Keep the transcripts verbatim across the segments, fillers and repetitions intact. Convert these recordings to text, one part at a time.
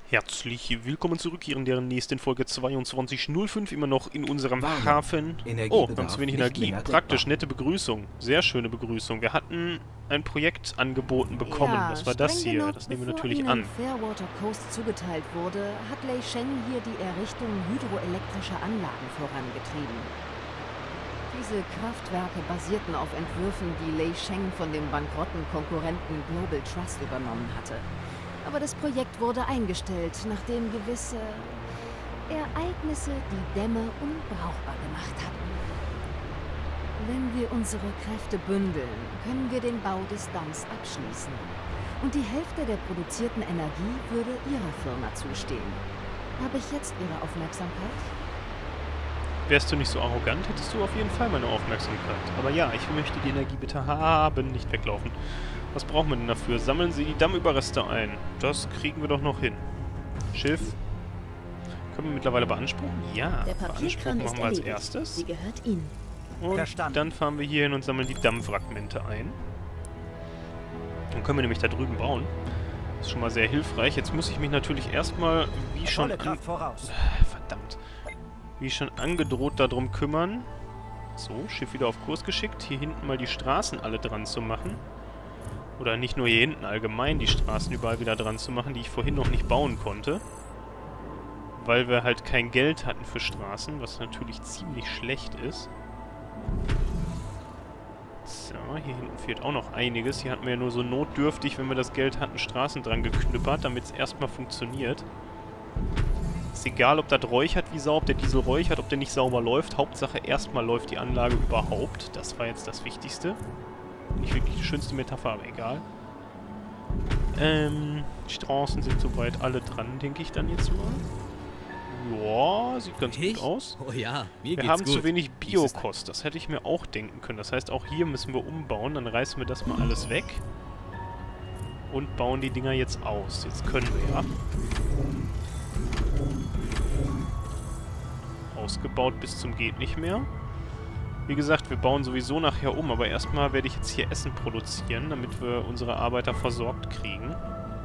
Herzlich willkommen zurück hier in der nächsten Folge zweiundzwanzig null fünf, immer noch in unserem Warnung. Hafen. Oh, wir haben zu wenig Nicht Energie. mehr Praktisch, deckbar. nette Begrüßung. Sehr schöne Begrüßung. Wir hatten ein Projekt angeboten bekommen. Ja, Was war das streng hier? genommen, Das nehmen wir bevor natürlich Ihnen an. Fairwater Coast zugeteilt wurde, hat Lei Sheng hier die Errichtung hydroelektrischer Anlagen vorangetrieben. Diese Kraftwerke basierten auf Entwürfen, die Lei Sheng von dem bankrotten Konkurrenten Global Trust übernommen hatte. Aber das Projekt wurde eingestellt, nachdem gewisse Ereignisse die Dämme unbrauchbar gemacht hatten. Wenn wir unsere Kräfte bündeln, können wir den Bau des Damms abschließen. Und die Hälfte der produzierten Energie würde Ihrer Firma zustehen. Habe ich jetzt Ihre Aufmerksamkeit? Wärst du nicht so arrogant, hättest du auf jeden Fall meine Aufmerksamkeit. Aber ja, ich möchte die Energie bitte haben, nicht weglaufen. Was brauchen wir denn dafür? Sammeln Sie die Dammüberreste ein. Das kriegen wir doch noch hin. Schiff. Können wir mittlerweile beanspruchen? Ja, Der Papierkram beanspruchen ist machen wir als erledigt. erstes. Sie gehört Ihnen. Und Verstanden. dann fahren wir hier hin und sammeln die Dammfragmente ein. Dann können wir nämlich da drüben bauen. Das ist schon mal sehr hilfreich. Jetzt muss ich mich natürlich erstmal, wie schon Volle an Kraft voraus. Verdammt. Wie schon angedroht, darum kümmern. So, Schiff wieder auf Kurs geschickt. Hier hinten mal die Straßen alle dran zu machen. Oder nicht nur hier hinten, allgemein die Straßen überall wieder dran zu machen, die ich vorhin noch nicht bauen konnte. Weil wir halt kein Geld hatten für Straßen, was natürlich ziemlich schlecht ist. So, hier hinten fehlt auch noch einiges. Hier hatten wir ja nur so notdürftig, wenn wir das Geld hatten, Straßen dran geknüppert, damit es erstmal funktioniert. Ist egal, ob das räuchert wie Sau, ob der Diesel räuchert, ob der nicht sauber läuft. Hauptsache, erstmal läuft die Anlage überhaupt. Das war jetzt das Wichtigste. Nicht wirklich die schönste Metapher, aber egal. Ähm, die Straßen sind soweit alle dran, denke ich dann jetzt mal. Ja, sieht ganz Ich? gut aus. Oh ja, mir Wir geht's haben gut. zu wenig Dies ist Biokost, das hätte ich mir auch denken können. Das heißt, auch hier müssen wir umbauen, dann reißen wir das mal alles weg. Und bauen die Dinger jetzt aus. Jetzt können wir ja. Ausgebaut bis zum geht nicht mehr. Wie gesagt, wir bauen sowieso nachher um, aber erstmal werde ich jetzt hier Essen produzieren, damit wir unsere Arbeiter versorgt kriegen.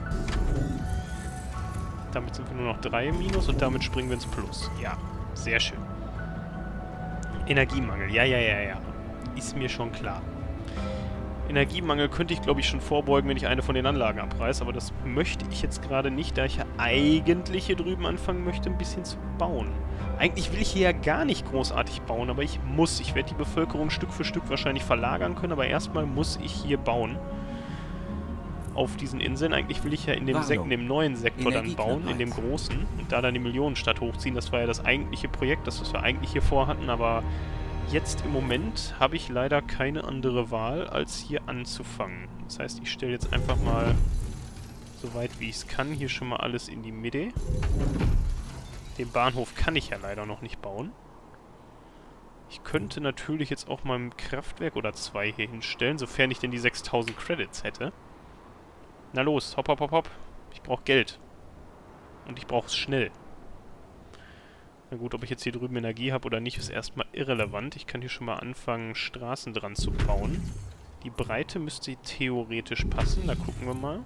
Damit sind wir nur noch drei im Minus und damit springen wir ins Plus. Ja, sehr schön. Energiemangel, ja, ja, ja, ja. Ist mir schon klar. Energiemangel könnte ich, glaube ich, schon vorbeugen, wenn ich eine von den Anlagen abreiße, aber das möchte ich jetzt gerade nicht, da ich ja eigentlich hier drüben anfangen möchte, ein bisschen zu bauen. Eigentlich will ich hier ja gar nicht großartig bauen, aber ich muss. Ich werde die Bevölkerung Stück für Stück wahrscheinlich verlagern können, aber erstmal muss ich hier bauen. Auf diesen Inseln. Eigentlich will ich ja in dem, Sek in dem neuen Sektor dann bauen, in dem großen, und da dann die Millionenstadt hochziehen. Das war ja das eigentliche Projekt, das was wir eigentlich hier vorhatten, aber jetzt im Moment habe ich leider keine andere Wahl, als hier anzufangen. Das heißt, ich stelle jetzt einfach mal, so weit wie ich es kann, hier schon mal alles in die Mitte. Den Bahnhof kann ich ja leider noch nicht bauen. Ich könnte natürlich jetzt auch mal ein Kraftwerk oder zwei hier hinstellen, sofern ich denn die sechstausend Credits hätte. Na los, hopp, hopp, hopp, hopp. Ich brauche Geld. Und ich brauche es schnell. Na gut, ob ich jetzt hier drüben Energie habe oder nicht, ist erstmal irrelevant. Ich kann hier schon mal anfangen, Straßen dran zu bauen. Die Breite müsste theoretisch passen. Da gucken wir mal.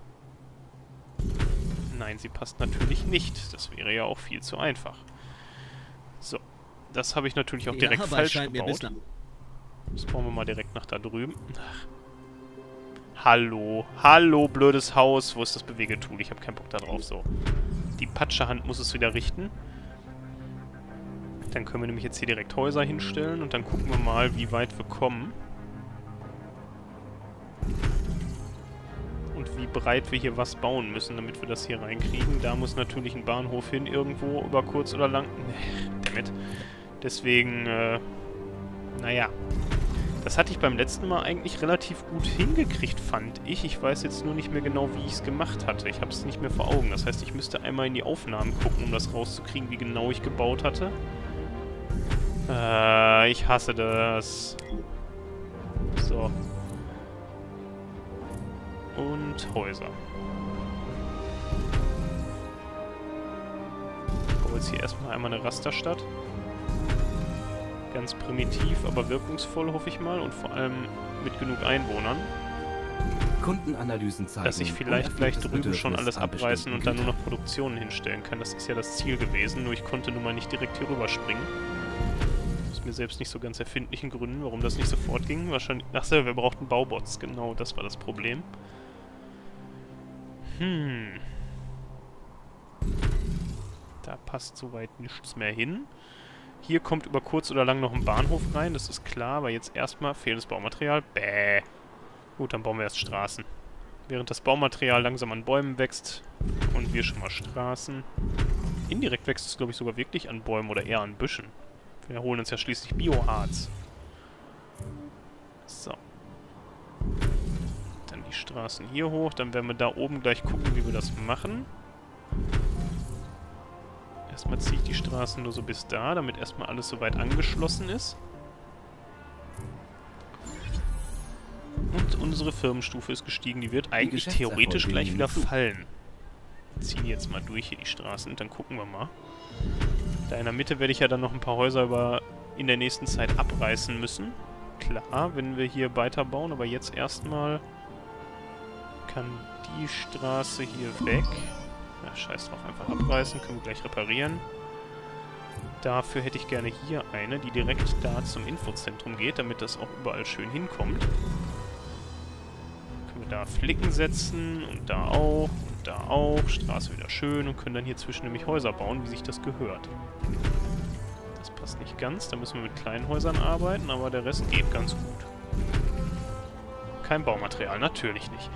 Nein, sie passt natürlich nicht. Das wäre ja auch viel zu einfach. So. Das habe ich natürlich auch direkt ja, aber falsch scheint mir gebaut. bislang- Das bauen wir mal direkt nach da drüben. Ach. Hallo. Hallo, blödes Haus. Wo ist das Bewegetool? Ich habe keinen Bock da drauf. So. Die Patschehand muss es wieder richten. Dann können wir nämlich jetzt hier direkt Häuser hinstellen und dann gucken wir mal, wie weit wir kommen. Und wie breit wir hier was bauen müssen, damit wir das hier reinkriegen. Da muss natürlich ein Bahnhof hin, irgendwo, über kurz oder lang. Dammit. Deswegen, äh, naja. Das hatte ich beim letzten Mal eigentlich relativ gut hingekriegt, fand ich. Ich weiß jetzt nur nicht mehr genau, wie ich es gemacht hatte. Ich habe es nicht mehr vor Augen. Das heißt, ich müsste einmal in die Aufnahmen gucken, um das rauszukriegen, wie genau ich gebaut hatte. Äh, ich hasse das. So. Und Häuser. Ich baue jetzt hier erstmal einmal eine Rasterstadt. Ganz primitiv, aber wirkungsvoll, hoffe ich mal. Und vor allem mit genug Einwohnern. Kundenanalysen zeigen, dass ich vielleicht gleich unerfülltes drüben schon Bedürfnis alles an abreißen und dann nur bestimmten noch Produktionen hinstellen kann. Das ist ja das Ziel gewesen, nur ich konnte nun mal nicht direkt hier rüberspringen. Aus mir selbst nicht so ganz erfindlichen Gründen, warum das nicht sofort ging. Wahrscheinlich... Ach so, wir brauchten Baubots. Genau, das war das Problem. Hm. Da passt soweit nichts mehr hin. Hier kommt über kurz oder lang noch ein Bahnhof rein, das ist klar, aber jetzt erstmal fehlendes Baumaterial. Bäh. Gut, dann bauen wir erst Straßen. Während das Baumaterial langsam an Bäumen wächst und wir schon mal Straßen. Indirekt wächst es, glaube ich, sogar wirklich an Bäumen oder eher an Büschen. Wir holen uns ja schließlich Bioharz. So. Dann die Straßen hier hoch, dann werden wir da oben gleich gucken, wie wir das machen. Erstmal ziehe ich die Straßen nur so bis da, damit erstmal alles soweit angeschlossen ist. Und unsere Firmenstufe ist gestiegen. Die wird eigentlich theoretisch gleich wieder fallen. Wir ziehen jetzt mal durch hier die Straßen und dann gucken wir mal. Da in der Mitte werde ich ja dann noch ein paar Häuser über in der nächsten Zeit abreißen müssen. Klar, wenn wir hier weiterbauen, aber jetzt erstmal kann die Straße hier weg. Ja, scheiß drauf, einfach abreißen, können wir gleich reparieren. Dafür hätte ich gerne hier eine, die direkt da zum Infozentrum geht, damit das auch überall schön hinkommt. Können wir da Flicken setzen und da auch und da auch. Straße wieder schön und können dann hier zwischen nämlich Häuser bauen, wie sich das gehört. Das passt nicht ganz, da müssen wir mit kleinen Häusern arbeiten, aber der Rest geht ganz gut. Kein Baumaterial, natürlich nicht.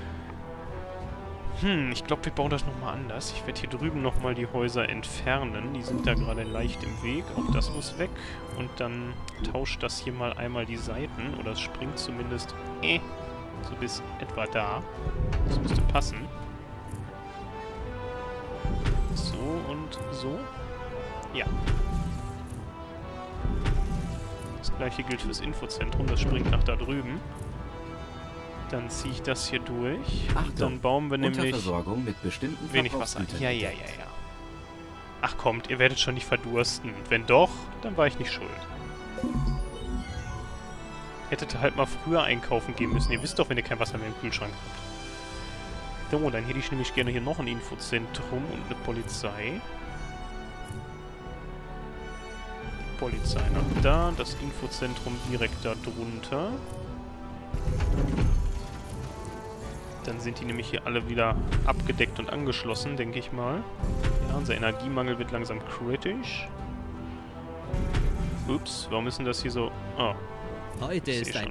Hm, ich glaube, wir bauen das nochmal anders. Ich werde hier drüben nochmal die Häuser entfernen. Die sind da gerade leicht im Weg. Auch das muss weg. Und dann tauscht das hier mal einmal die Seiten. Oder es springt zumindest äh, so bis etwa da. Das müsste passen. So und so. Ja. Das gleiche gilt fürs Infozentrum. Das springt nach da drüben. Dann ziehe ich das hier durch. Achtung, und dann bauen wir nämlich Unterversorgung mit bestimmten wenig Wasser. Verbrauchsgütern. Ja, ja, ja, ja. Ach kommt, ihr werdet schon nicht verdursten. Wenn doch, dann war ich nicht schuld. Hättet halt mal früher einkaufen gehen müssen. Ihr wisst doch, wenn ihr kein Wasser mehr im Kühlschrank habt. So, dann hätte ich nämlich gerne hier noch ein Infozentrum und eine Polizei. Die Polizei nach da, das Infozentrum direkt da drunter. Dann sind die nämlich hier alle wieder abgedeckt und angeschlossen, denke ich mal. Ja, unser Energiemangel wird langsam kritisch. Ups, warum ist denn das hier so... Oh, Heute ich ist seh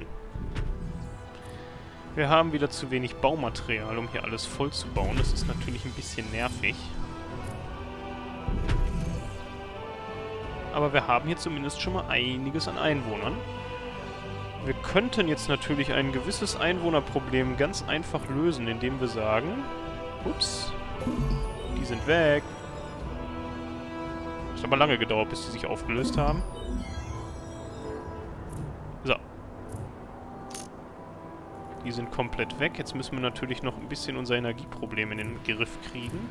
ein... schon. Wir haben wieder zu wenig Baumaterial, um hier alles voll zu bauen. Das ist natürlich ein bisschen nervig. Aber wir haben hier zumindest schon mal einiges an Einwohnern. Wir könnten jetzt natürlich ein gewisses Einwohnerproblem ganz einfach lösen, indem wir sagen... Ups. Die sind weg. Hat aber lange gedauert, bis die sich aufgelöst haben. So. Die sind komplett weg. Jetzt müssen wir natürlich noch ein bisschen unser Energieproblem in den Griff kriegen.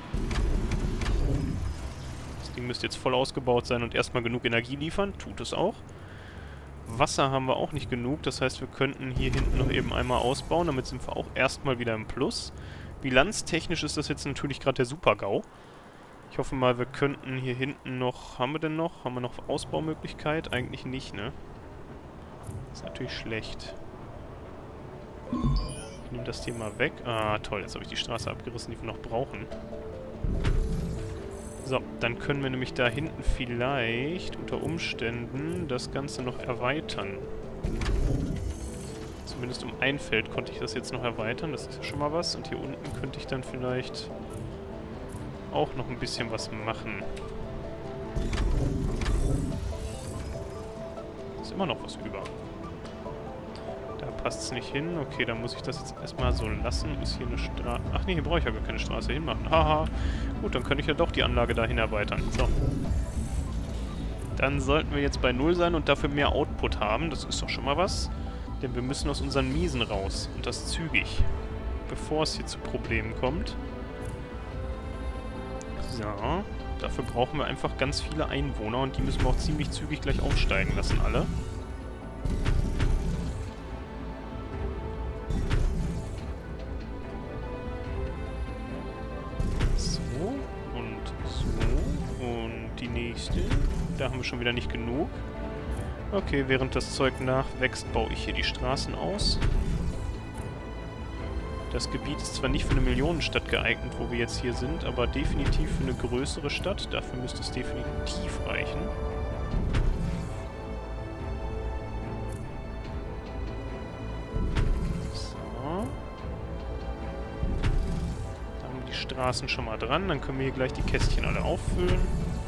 Das Ding müsste jetzt voll ausgebaut sein und erstmal genug Energie liefern. Tut es auch. Wasser haben wir auch nicht genug, das heißt, wir könnten hier hinten noch eben einmal ausbauen, damit sind wir auch erstmal wieder im Plus. Bilanztechnisch ist das jetzt natürlich gerade der Super-GAU. Ich hoffe mal, wir könnten hier hinten noch... Haben wir denn noch? Haben wir noch Ausbaumöglichkeit? Eigentlich nicht, ne? Das ist natürlich schlecht. Ich nehme das hier mal weg. Ah, toll, jetzt habe ich die Straße abgerissen, die wir noch brauchen. So, dann können wir nämlich da hinten vielleicht unter Umständen das Ganze noch erweitern. Zumindest um ein Feld konnte ich das jetzt noch erweitern, das ist ja schon mal was. Und hier unten könnte ich dann vielleicht auch noch ein bisschen was machen. Ist immer noch was über. Da passt es nicht hin. Okay, dann muss ich das jetzt erstmal so lassen. Ist hier eine Straße... Ach nee, hier brauche ich ja gar keine Straße hinmachen. Haha. Gut, dann könnte ich ja doch die Anlage dahin erweitern. So. Dann sollten wir jetzt bei null sein und dafür mehr Output haben. Das ist doch schon mal was. Denn wir müssen aus unseren Miesen raus. Und das zügig. Bevor es hier zu Problemen kommt. So. Dafür brauchen wir einfach ganz viele Einwohner. Und die müssen wir auch ziemlich zügig gleich aufsteigen lassen, alle. nächste. Da haben wir schon wieder nicht genug. Okay, während das Zeug nachwächst, baue ich hier die Straßen aus. Das Gebiet ist zwar nicht für eine Millionenstadt geeignet, wo wir jetzt hier sind, aber definitiv für eine größere Stadt. Dafür müsste es definitiv reichen. So. Da haben wir die Straßen schon mal dran. Dann können wir hier gleich die Kästchen alle auffüllen.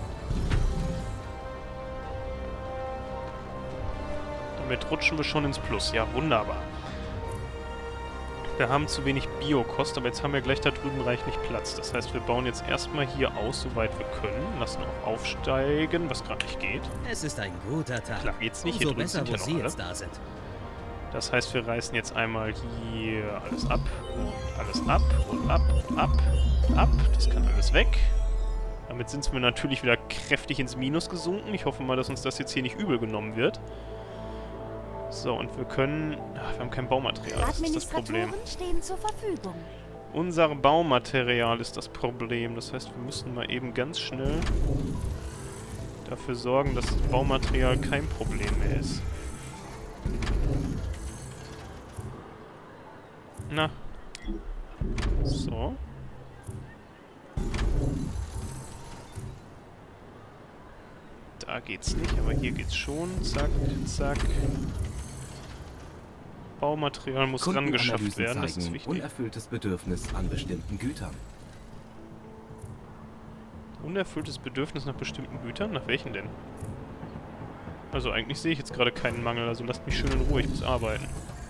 Damit rutschen wir schon ins Plus. Ja, wunderbar. Wir haben zu wenig Biokost, aber jetzt haben wir gleich da drüben reichlich Platz. Das heißt, wir bauen jetzt erstmal hier aus, soweit wir können. Lassen auch aufsteigen, was gerade nicht geht. Es ist ein guter Tag. Klar, geht's nicht. Umso Hier drüben besser, sind ja wo noch Sie alle. jetzt da sind. Das heißt, wir reißen jetzt einmal hier alles ab und alles ab und ab, ab, ab. Das kann alles weg. Damit sind wir natürlich wieder kräftig ins Minus gesunken. Ich hoffe mal, dass uns das jetzt hier nicht übel genommen wird. So, und wir können... Ach, wir haben kein Baumaterial, das ist das Problem. Administratoren stehen zur Verfügung. Unser Baumaterial ist das Problem. Das heißt, wir müssen mal eben ganz schnell dafür sorgen, dass das Baumaterial kein Problem mehr ist. Na. So. Da geht's nicht, aber hier geht's schon. Zack, zack. Baumaterial muss rangeschafft werden, das ist wichtig. Unerfülltes Bedürfnis an bestimmten Gütern. Unerfülltes Bedürfnis nach bestimmten Gütern? Nach welchen denn? Also eigentlich sehe ich jetzt gerade keinen Mangel, also lasst mich schön in Ruhe, ich muss arbeiten.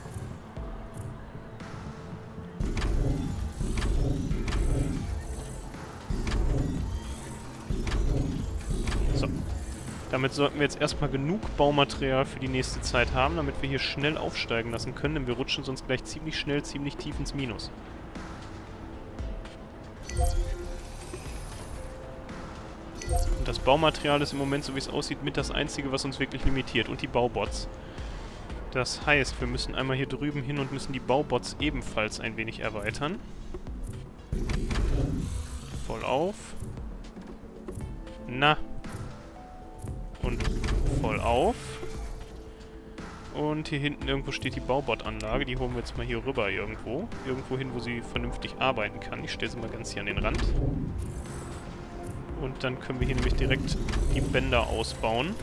So. Damit sollten wir jetzt erstmal genug Baumaterial für die nächste Zeit haben, damit wir hier schnell aufsteigen lassen können, denn wir rutschen sonst gleich ziemlich schnell, ziemlich tief ins Minus. Und das Baumaterial ist im Moment, so wie es aussieht, mit das Einzige, was uns wirklich limitiert. Und die Baubots. Das heißt, wir müssen einmal hier drüben hin und müssen die Baubots ebenfalls ein wenig erweitern. Voll auf. Na. Und voll auf. Und hier hinten irgendwo steht die Baubot-Anlage. Die holen wir jetzt mal hier rüber irgendwo. Irgendwo hin, wo sie vernünftig arbeiten kann. Ich stelle sie mal ganz hier an den Rand. Und dann können wir hier nämlich direkt die Bänder ausbauen.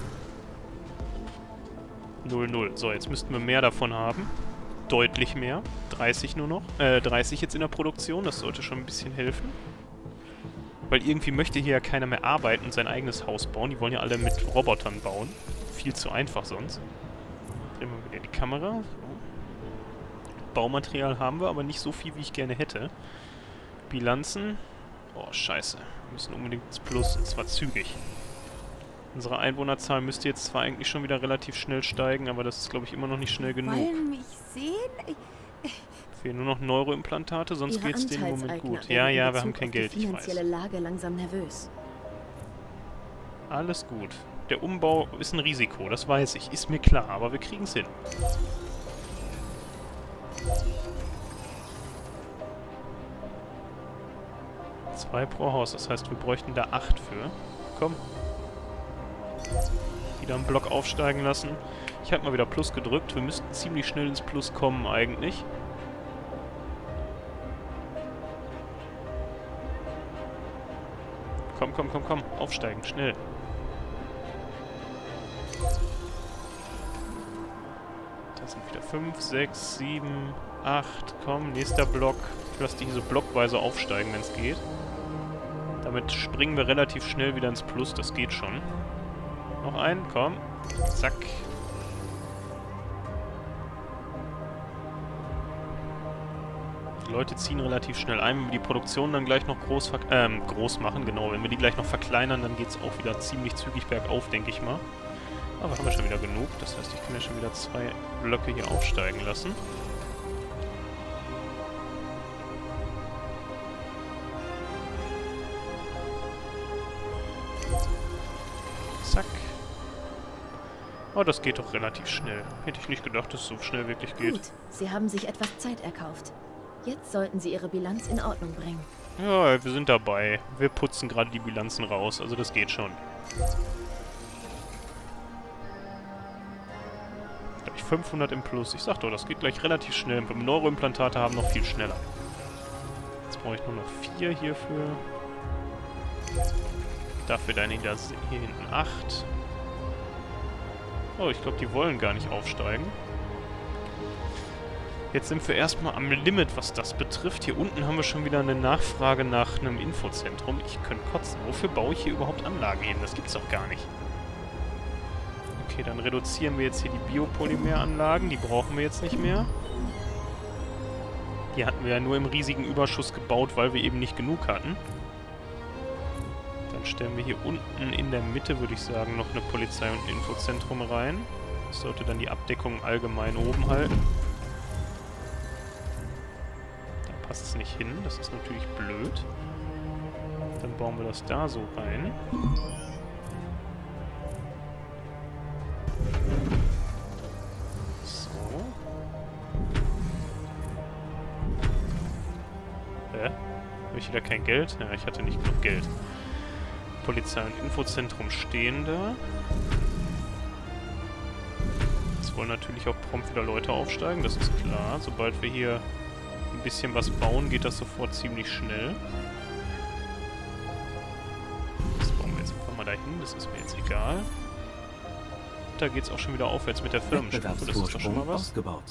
null null. So, jetzt müssten wir mehr davon haben. Deutlich mehr. dreißig nur noch. Äh, dreißig jetzt in der Produktion. Das sollte schon ein bisschen helfen. Weil irgendwie möchte hier ja keiner mehr arbeiten und sein eigenes Haus bauen. Die wollen ja alle mit Robotern bauen. Viel zu einfach sonst. Drehen wir wieder die Kamera. So. Baumaterial haben wir, aber nicht so viel, wie ich gerne hätte. Bilanzen. Oh, scheiße. Wir müssen unbedingt ins Plus, und zwar zügig. Unsere Einwohnerzahl müsste jetzt zwar eigentlich schon wieder relativ schnell steigen, aber das ist, glaube ich, immer noch nicht schnell genug. Wollen mich sehen? Fehlen nur noch Neuroimplantate, sonst Ihre geht's denen im Moment Anteilseigner gut. werden Ja, in ja, wir Bezug haben kein auf die Geld, ich weiß. finanzielle Lage langsam nervös. Alles gut. Der Umbau ist ein Risiko, das weiß ich. Ist mir klar, aber wir kriegen's hin. Zwei pro Haus, das heißt, wir bräuchten da acht für. Komm. Wieder einen Block aufsteigen lassen. Ich habe mal wieder Plus gedrückt. Wir müssten ziemlich schnell ins Plus kommen eigentlich. Komm, komm, komm, komm. Aufsteigen, schnell. Da sind wieder fünf, sechs, sieben, acht. Komm, nächster Block. Ich lasse die hier so blockweise aufsteigen, wenn es geht. Damit springen wir relativ schnell wieder ins Plus. Das geht schon. Noch einen, komm. Zack. Die Leute ziehen relativ schnell ein. Wenn wir die Produktion dann gleich noch groß, ähm, groß machen, genau. Wenn wir die gleich noch verkleinern, dann geht es auch wieder ziemlich zügig bergauf, denke ich mal. Aber haben wir schon wieder genug. Das heißt, ich kann ja schon wieder zwei Blöcke hier aufsteigen lassen. Zack. Oh, das geht doch relativ schnell. Hätte ich nicht gedacht, dass es so schnell wirklich geht. Gut, Sie haben sich etwas Zeit erkauft. Jetzt sollten Sie Ihre Bilanz in Ordnung bringen. Ja, wir sind dabei. Wir putzen gerade die Bilanzen raus, also das geht schon. Gleich fünfhundert im Plus. Ich sag doch, das geht gleich relativ schnell. Beim Neuroimplantate haben noch viel schneller. Jetzt brauche ich nur noch vier hierfür. Dafür dann hier hinten acht. Oh, ich glaube, die wollen gar nicht aufsteigen. Jetzt sind wir erstmal am Limit, was das betrifft. Hier unten haben wir schon wieder eine Nachfrage nach einem Infozentrum. Ich könnte kotzen. Wofür baue ich hier überhaupt Anlagen hin? Das gibt's doch gar nicht. Okay, dann reduzieren wir jetzt hier die Biopolymeranlagen. Die brauchen wir jetzt nicht mehr. Die hatten wir ja nur im riesigen Überschuss gebaut, weil wir eben nicht genug hatten. Dann stellen wir hier unten in der Mitte, würde ich sagen, noch eine Polizei- und ein Infozentrum rein. Das sollte dann die Abdeckung allgemein oben halten. Da passt es nicht hin, das ist natürlich blöd. Dann bauen wir das da so rein. So. Hä? Habe ich wieder kein Geld? Ja, ich hatte nicht genug Geld. Polizei- und Infozentrum stehen da. Jetzt wollen natürlich auch prompt wieder Leute aufsteigen, das ist klar. Sobald wir hier ein bisschen was bauen, geht das sofort ziemlich schnell. Das bauen wir jetzt einfach mal dahin, das ist mir jetzt egal. Da geht es auch schon wieder aufwärts mit der Firmenstufe, das ist doch schon mal was. Ausgebaut.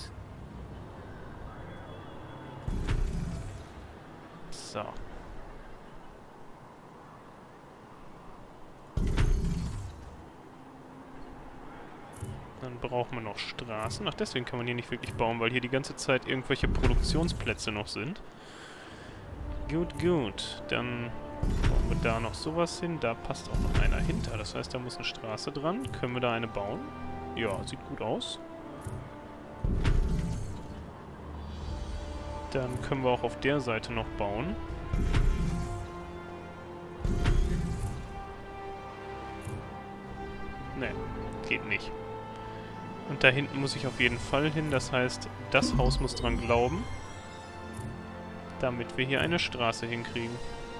So. Dann brauchen wir noch Straßen. Ach, deswegen kann man hier nicht wirklich bauen, weil hier die ganze Zeit irgendwelche Produktionsplätze noch sind. Gut, gut. Dann bauen wir da noch sowas hin. Da passt auch noch einer hinter. Das heißt, da muss eine Straße dran. Können wir da eine bauen? Ja, sieht gut aus. Dann können wir auch auf der Seite noch bauen. Ne, geht nicht. Und da hinten muss ich auf jeden Fall hin. Das heißt, das Haus muss dran glauben, damit wir hier eine Straße hinkriegen.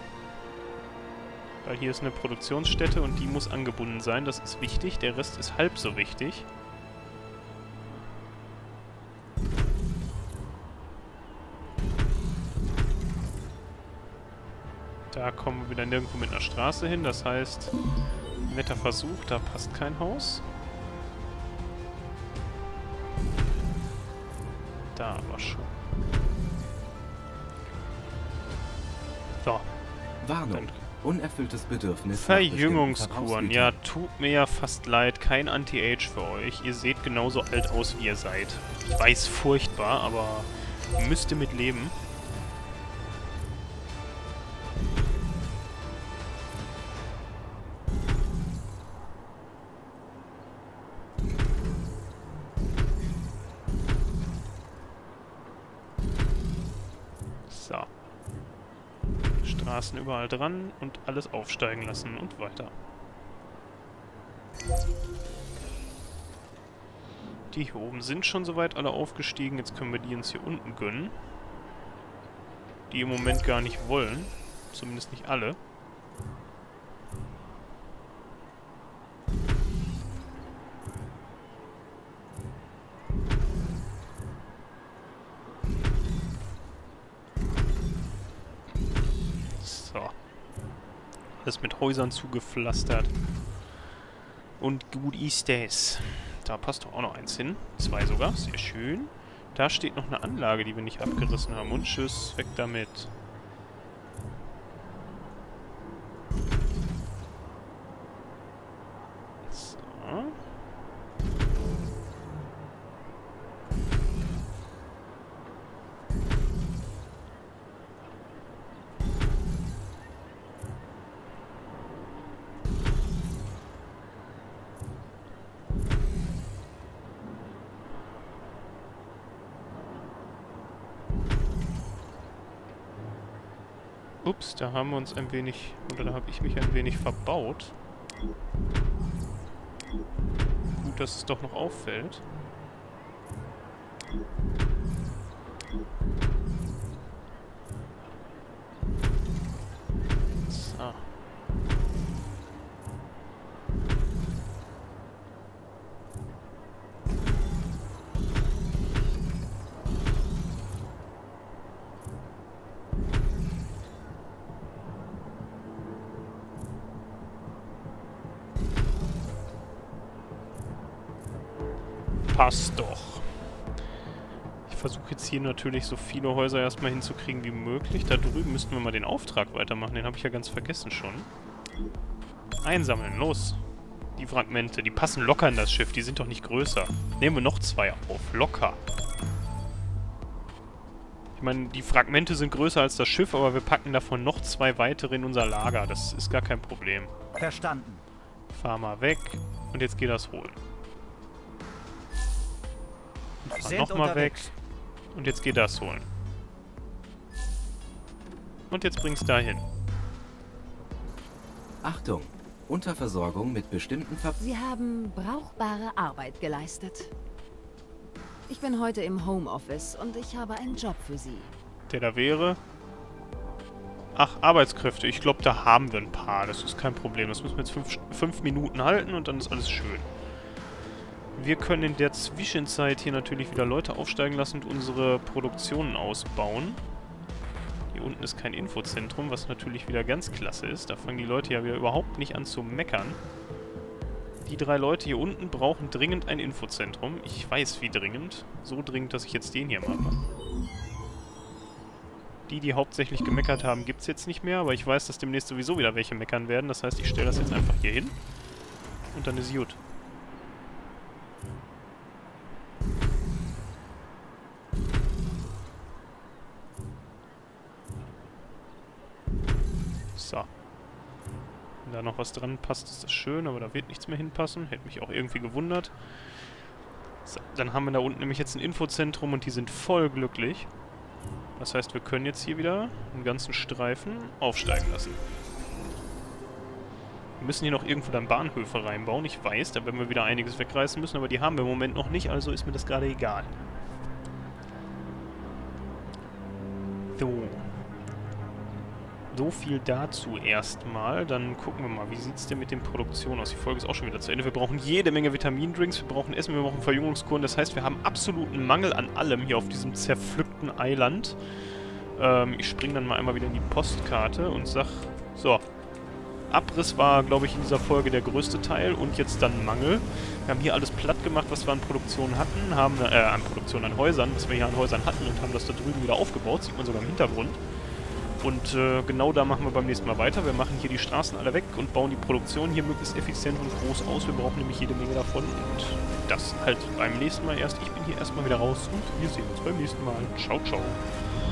Weil hier ist eine Produktionsstätte und die muss angebunden sein. Das ist wichtig. Der Rest ist halb so wichtig. Da kommen wir wieder nirgendwo mit einer Straße hin. Das heißt, netter Versuch. Da passt kein Haus. Da aber schon. So. Warnung. Unerfülltes Bedürfnis. Verjüngungskuren. Ja, tut mir ja fast leid. Kein Anti-Age für euch. Ihr seht genauso alt aus, wie ihr seid. Ich weiß, furchtbar, aber müsst ihr mit leben. So. Straßen überall dran und alles aufsteigen lassen und weiter. Die hier oben sind schon soweit alle aufgestiegen. Jetzt können wir die uns hier unten gönnen. Die im Moment gar nicht wollen. Zumindest nicht alle. Alles mit Häusern zugepflastert. Und gut ist das. Da passt doch auch noch eins hin. Zwei sogar. Sehr schön. Da steht noch eine Anlage, die wir nicht abgerissen haben. Und tschüss, weg damit. So. Ups, da haben wir uns ein wenig, oder da habe ich mich ein wenig verbaut. Gut, dass es doch noch auffällt. Ah. Passt doch. Ich versuche jetzt hier natürlich so viele Häuser erstmal hinzukriegen wie möglich. Da drüben müssten wir mal den Auftrag weitermachen. Den habe ich ja ganz vergessen schon. Einsammeln, los. Die Fragmente, die passen locker in das Schiff. Die sind doch nicht größer. Nehmen wir noch zwei auf. Locker. Ich meine, die Fragmente sind größer als das Schiff, aber wir packen davon noch zwei weitere in unser Lager. Das ist gar kein Problem. Verstanden. Fahr mal weg. Und jetzt geht das holen. Nochmal weg. Und jetzt geht das holen. Und jetzt bring's dahin. Achtung! Unterversorgung mit bestimmten Ver... Sie haben brauchbare Arbeit geleistet. Ich bin heute im Homeoffice und ich habe einen Job für Sie. Der da wäre... Ach, Arbeitskräfte. Ich glaube, da haben wir ein paar. Das ist kein Problem. Das müssen wir jetzt fünf, fünf Minuten halten und dann ist alles schön. Wir können in der Zwischenzeit hier natürlich wieder Leute aufsteigen lassen und unsere Produktionen ausbauen. Hier unten ist kein Infozentrum, was natürlich wieder ganz klasse ist. Da fangen die Leute ja wieder überhaupt nicht an zu meckern. Die drei Leute hier unten brauchen dringend ein Infozentrum. Ich weiß, wie dringend. So dringend, dass ich jetzt den hier mache. Die, die hauptsächlich gemeckert haben, gibt es jetzt nicht mehr. Aber ich weiß, dass demnächst sowieso wieder welche meckern werden. Das heißt, ich stelle das jetzt einfach hier hin. Und dann ist gut. So. Wenn da noch was dran passt, ist das schön, aber da wird nichts mehr hinpassen. Hätte mich auch irgendwie gewundert. So, dann haben wir da unten nämlich jetzt ein Infozentrum und die sind voll glücklich. Das heißt, wir können jetzt hier wieder einen ganzen Streifen aufsteigen lassen. Wir müssen hier noch irgendwo dann Bahnhöfe reinbauen. Ich weiß, da werden wir wieder einiges wegreißen müssen, aber die haben wir im Moment noch nicht, also ist mir das gerade egal. So. So viel dazu erstmal. Dann gucken wir mal, wie sieht es denn mit den Produktionen aus? Die Folge ist auch schon wieder zu Ende. Wir brauchen jede Menge Vitamindrinks, wir brauchen Essen, wir brauchen Verjüngungskuren. Das heißt, wir haben absoluten Mangel an allem hier auf diesem zerpflückten Eiland. Ähm, ich springe dann mal einmal wieder in die Postkarte und sag, so, Abriss war, glaube ich, in dieser Folge der größte Teil und jetzt dann Mangel. Wir haben hier alles platt gemacht, was wir an Produktion hatten, haben, äh, an Produktion an Häusern, was wir hier an Häusern hatten und haben das da drüben wieder aufgebaut, sieht man sogar im Hintergrund. Und äh, genau da machen wir beim nächsten Mal weiter. Wir machen hier die Straßen alle weg und bauen die Produktion hier möglichst effizient und groß aus. Wir brauchen nämlich jede Menge davon und das halt beim nächsten Mal erst. Ich bin hier erstmal wieder raus und wir sehen uns beim nächsten Mal. Ciao, ciao.